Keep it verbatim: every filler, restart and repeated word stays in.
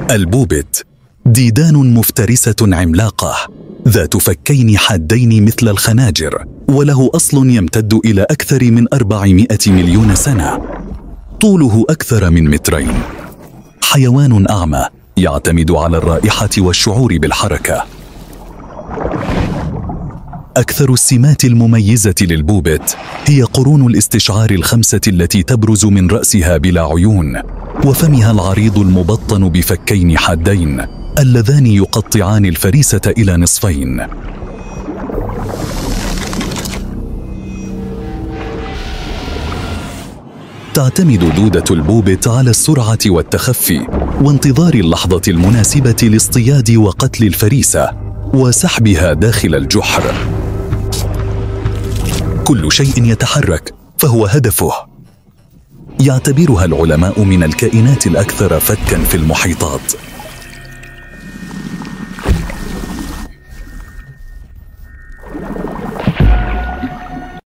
البوبت ديدان مفترسة عملاقة ذات فكين حادين مثل الخناجر، وله أصل يمتد إلى أكثر من أربعمائة مليون سنة. طوله أكثر من مترين. حيوان أعمى يعتمد على الرائحة والشعور بالحركة. أكثر السمات المميزة للبوبت هي قرون الاستشعار الخمسة التي تبرز من رأسها بلا عيون، وفمها العريض المبطن بفكين حادين اللذان يقطعان الفريسة إلى نصفين. تعتمد دودة البوبت على السرعة والتخفي وانتظار اللحظة المناسبة لاصطياد وقتل الفريسة وسحبها داخل الجحر. كل شيء يتحرك فهو هدفه. يعتبرها العلماء من الكائنات الأكثر فكاً في المحيطات.